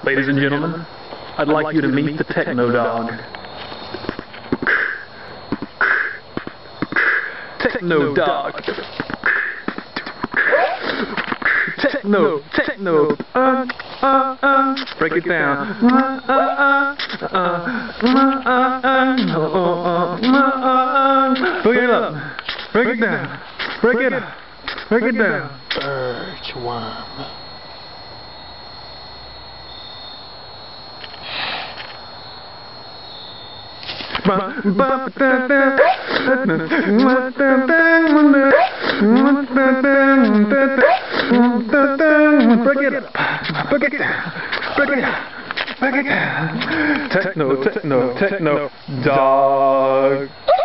Ladies and gentlemen, I'd like you to meet the Techno Dog. Techno Dog. Techno. Break it down. Look it up. Break it down. Break it up. Break it down. Birchworm. Break it up. Break it down. Break it down. Break it down. Techno Dog.